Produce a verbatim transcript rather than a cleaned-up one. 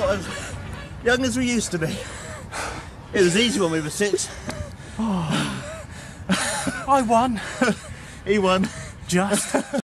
not as young as we used to be. It was easy when we were six. Oh. I won. He won. Just.